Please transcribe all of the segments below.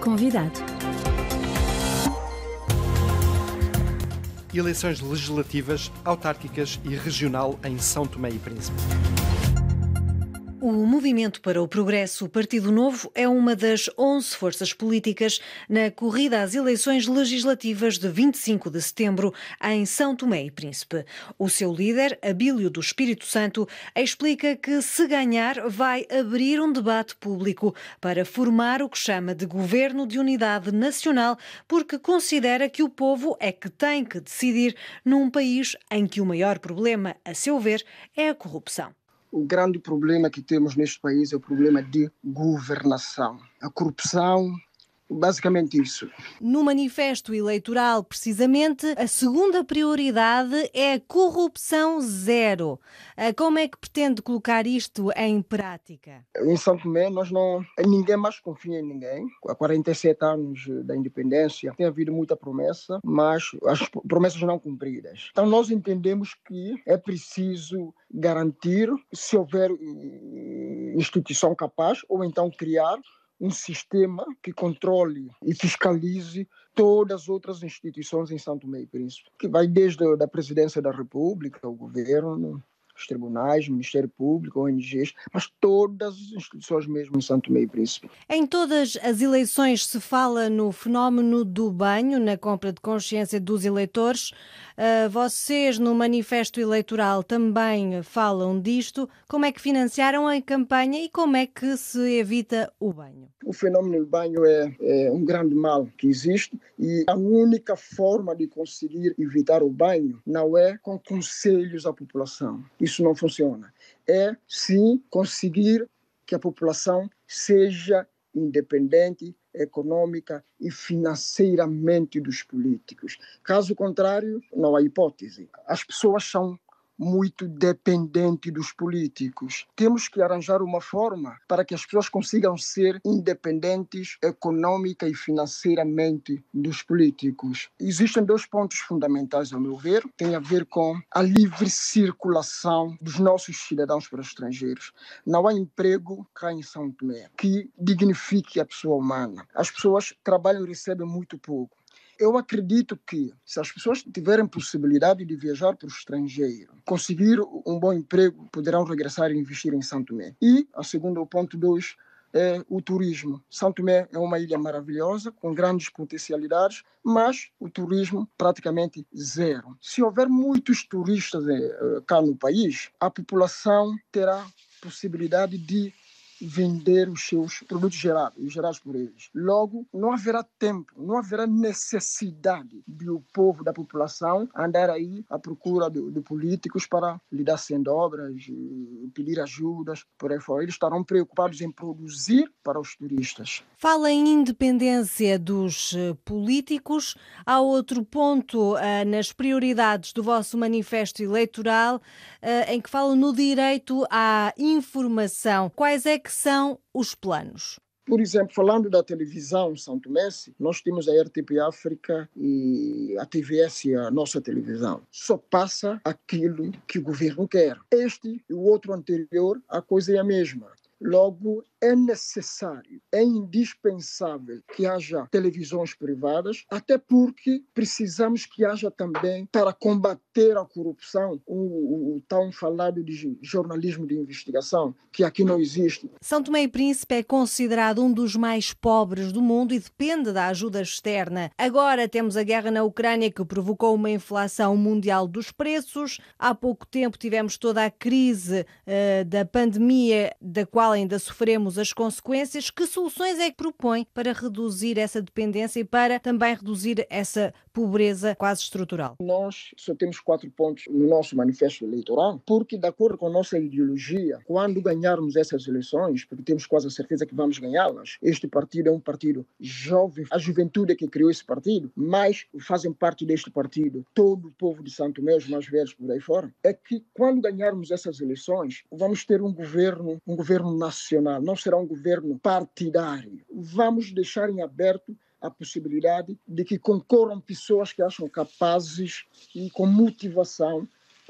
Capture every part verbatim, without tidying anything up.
convidado. Eleições legislativas, autárquicas e regional em São Tomé e Príncipe. O Movimento para o Progresso, Partido Novo, é uma das onze forças políticas na corrida às eleições legislativas de vinte e cinco de setembro em São Tomé e Príncipe. O seu líder, Abílio do Espírito Santo, explica que, se ganhar, vai abrir um debate público para formar o que chama de Governo de Unidade Nacional, porque considera que o povo é que tem que decidir num país em que o maior problema, a seu ver, é a corrupção. O grande problema que temos neste país é o problema de governação. A corrupção, basicamente isso. No manifesto eleitoral, precisamente, a segunda prioridade é a corrupção zero. Como é que pretende colocar isto em prática? Em São Tomé, nós não, ninguém mais confia em ninguém. Há quarenta e sete anos da independência, tem havido muita promessa, mas as promessas não cumpridas. Então nós entendemos que é preciso garantir, se houver instituição capaz, ou então criar um sistema que controle e fiscalize todas as outras instituições em São Tomé e Príncipe, que vai desde a Presidência da República, o governo, os tribunais, o Ministério Público, O N Gs, mas todas as instituições mesmo em São Tomé e Príncipe. Em todas as eleições se fala no fenómeno do banho, na compra de consciência dos eleitores. Uh, vocês, no manifesto eleitoral, também falam disto. Como é que financiaram a campanha e como é que se evita o banho? O fenómeno do banho é, é um grande mal que existe e a única forma de conseguir evitar o banho não é com conselhos à população. Isso não funciona. É, sim, conseguir que a população seja independente, econômica e financeiramente dos políticos. Caso contrário, não há hipótese. As pessoas são muito dependente dos políticos. Temos que arranjar uma forma para que as pessoas consigam ser independentes econômica e financeiramente dos políticos. Existem dois pontos fundamentais, ao meu ver. Tem a ver com a livre circulação dos nossos cidadãos para os estrangeiros. Não há emprego cá em São Tomé que dignifique a pessoa humana. As pessoas trabalham e recebem muito pouco. Eu acredito que, se as pessoas tiverem possibilidade de viajar para o estrangeiro, conseguir um bom emprego, poderão regressar e investir em São Tomé. E, a segundo o ponto dois, é o turismo. São Tomé é uma ilha maravilhosa, com grandes potencialidades, mas o turismo praticamente zero. Se houver muitos turistas cá no país, a população terá possibilidade de vender os seus produtos gerados, gerados por eles. Logo, não haverá tempo, não haverá necessidade de o povo, da população, andar aí à procura de, de políticos para lhe dar sendo obras, pedir ajudas, por aí fora. Eles estarão preocupados em produzir para os turistas. Fala em independência dos políticos. Há outro ponto uh, nas prioridades do vosso manifesto eleitoral uh, em que falam no direito à informação. Quais é que são os planos? Por exemplo, falando da televisão São Tomense, nós temos a R T P África e a T V S, a nossa televisão. Só passa aquilo que o governo quer. Este e o outro anterior, a coisa é a mesma. Logo, é necessário, é indispensável que haja televisões privadas, até porque precisamos que haja também, para combater a corrupção, o, o, o tão falado de jornalismo de investigação, que aqui não existe. São Tomé e Príncipe é considerado um dos mais pobres do mundo e depende da ajuda externa. Agora temos a guerra na Ucrânia, que provocou uma inflação mundial dos preços. Há pouco tempo tivemos toda a crise uh, da pandemia, da qual ainda sofremos as consequências. Que soluções é que propõe para reduzir essa dependência e para também reduzir essa pobreza quase estrutural? Nós só temos quatro pontos no nosso manifesto eleitoral, porque, de acordo com a nossa ideologia, quando ganharmos essas eleições, porque temos quase a certeza que vamos ganhá-las, este partido é um partido jovem, a juventude é que criou esse partido, mas fazem parte deste partido todo o povo de São Tomé, os mais velhos por aí fora, é que quando ganharmos essas eleições, vamos ter um governo, um governo nacional, não será um governo partidário. Vamos deixar em aberto a possibilidade de que concorram pessoas que acham capazes e com motivação para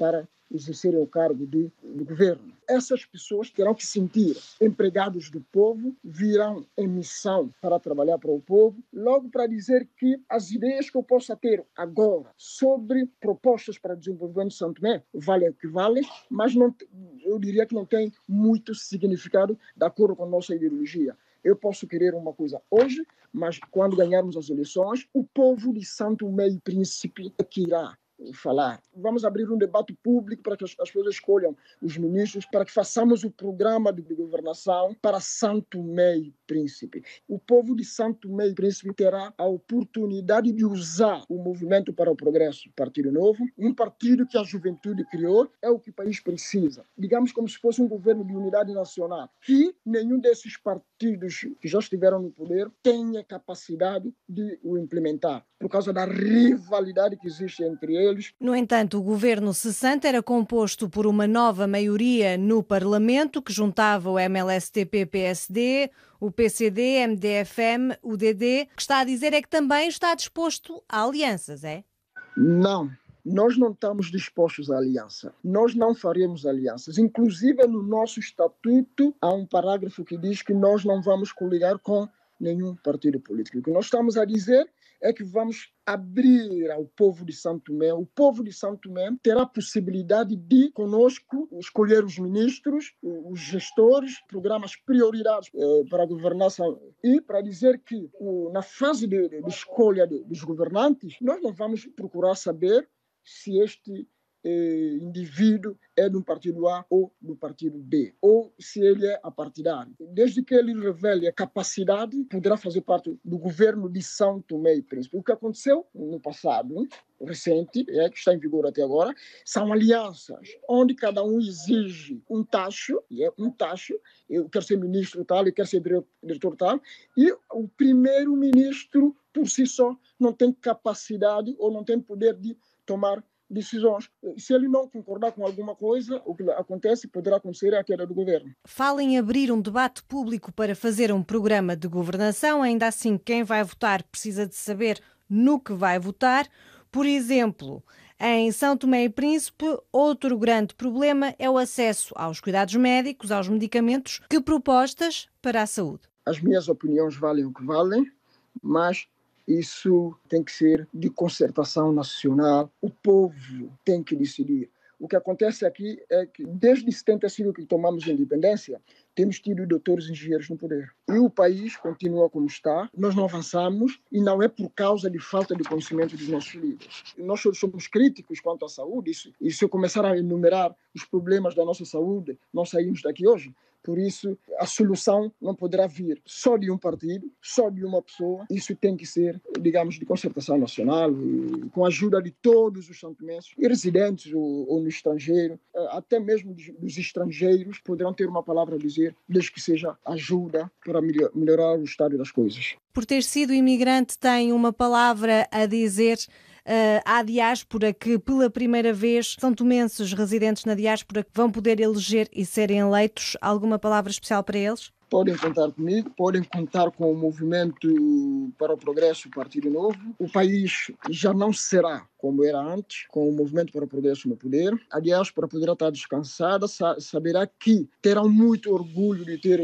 exercerem o cargo de, de governo. Essas pessoas terão que sentir empregados do povo, virão em missão para trabalhar para o povo, logo para dizer que as ideias que eu possa ter agora sobre propostas para o desenvolvimento de São Tomé valem o que valem, mas não, eu diria que não tem muito significado de acordo com a nossa ideologia. Eu posso querer uma coisa hoje, mas quando ganharmos as eleições, o povo de São Tomé e Príncipe é que irá falar. Vamos abrir um debate público para que as, as pessoas escolham os ministros, para que façamos o programa de, de governação para São Tomé e Príncipe. O povo de São Tomé e Príncipe terá a oportunidade de usar o Movimento para o Progresso, Partido Novo, um partido que a juventude criou, é o que o país precisa. Digamos como se fosse um governo de unidade nacional, que nenhum desses partidos que já estiveram no poder tenha capacidade de o implementar, por causa da rivalidade que existe entre eles. No entanto, o governo cessante era composto por uma nova maioria no Parlamento, que juntava o M L S T P-P S D, o P C D, M D F M, o D D. O que está a dizer é que também está disposto a alianças, é? Não. Nós não estamos dispostos à aliança. Nós não faremos alianças. Inclusive, no nosso estatuto, há um parágrafo que diz que nós não vamos coligar com nenhum partido político. O que nós estamos a dizer é que vamos abrir ao povo de São Tomé. O povo de São Tomé terá a possibilidade de, conosco, escolher os ministros, os gestores, programas prioridades eh, para a governação. E para dizer que o, na fase de, de escolha de, dos governantes, nós não vamos procurar saber se este eh, indivíduo é do partido A ou do partido B, ou se ele é apartidário. Desde que ele revele a capacidade, poderá fazer parte do governo de São Tomé e Príncipe. O que aconteceu no passado recente, é, que está em vigor até agora, são alianças, onde cada um exige um tacho, e é um tacho, eu quero ser ministro tal, eu quero ser diretor tal, e o primeiro-ministro, por si só, não tem capacidade ou não tem poder de tomar decisões. Se ele não concordar com alguma coisa, o que acontece poderá acontecer é a queda do governo. Fala em abrir um debate público para fazer um programa de governação. Ainda assim, quem vai votar precisa de saber no que vai votar. Por exemplo, em São Tomé e Príncipe, outro grande problema é o acesso aos cuidados médicos, aos medicamentos. Que propostas para a saúde? As minhas opiniões valem o que valem, mas isso tem que ser de concertação nacional. O povo tem que decidir. O que acontece aqui é que, desde setenta e cinco que tomamos a independência, temos tido doutores e engenheiros no poder. E o país continua como está, nós não avançamos, e não é por causa de falta de conhecimento dos nossos líderes. Nós somos críticos quanto à saúde, isso, e se eu começar a enumerar os problemas da nossa saúde, nós saímos daqui hoje. Por isso, a solução não poderá vir só de um partido, só de uma pessoa. Isso tem que ser, digamos, de concertação nacional, e com a ajuda de todos os santomenses, e residentes ou, ou no estrangeiro, até mesmo dos estrangeiros, poderão ter uma palavra a dizer, desde que seja ajuda para melhorar o estado das coisas. Por ter sido imigrante, tem uma palavra a dizer uh, à diáspora, que pela primeira vez são tomenses residentes na diáspora que vão poder eleger e serem eleitos. Alguma palavra especial para eles? Podem contar comigo, podem contar com o Movimento para o Progresso, Partido Novo. O país já não será como era antes, com o Movimento para o Progresso no poder. A diáspora poderá estar descansada, saberá que terão muito orgulho de ter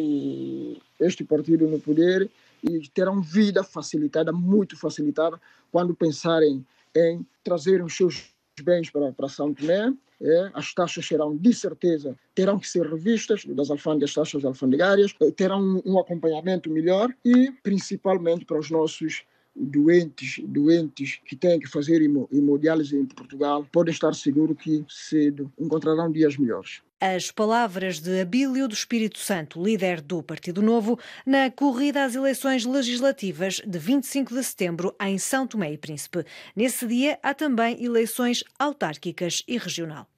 este partido no poder e terão vida facilitada, muito facilitada, quando pensarem em trazer os seus bens para, para São Tomé. É, as taxas serão, de certeza, terão que ser revistas, das alfândegas, taxas alfandegárias, terão um, um acompanhamento melhor e, principalmente, para os nossos doentes, doentes que têm que fazer hemodiálise em Portugal, podem estar seguros que cedo encontrarão dias melhores. As palavras de Abílio do Espírito Santo, líder do Partido Novo, na corrida às eleições legislativas de vinte e cinco de setembro em São Tomé e Príncipe. Nesse dia há também eleições autárquicas e regional.